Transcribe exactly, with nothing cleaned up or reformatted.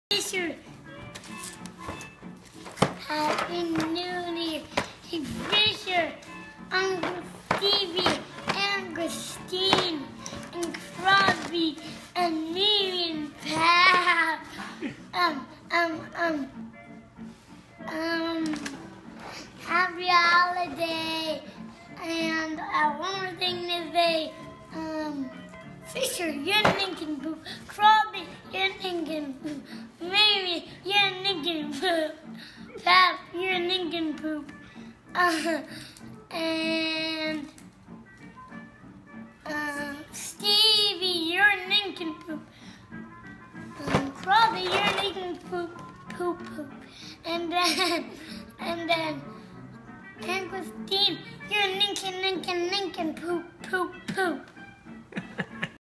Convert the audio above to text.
Fisher. Happy New Year. Hey, Fisher, Uncle Stevie, and Christine, and Crosby, and me, and Pat. Um, um, um, um, happy holiday. And uh, one more thing to say, um, Fisher, you're Lincoln Poop. Crosby, you're Lincoln Poop. Mary, you're Lincoln Poop. Pap, you're Lincoln Poop. Uh, and uh, Stevie, you're Lincoln Poop. Um, Crosby, you're Lincoln Poop. Poop, poop. And then, and then, and Christine, you're Lincoln, Lincoln, Lincoln Poop, poop, poop.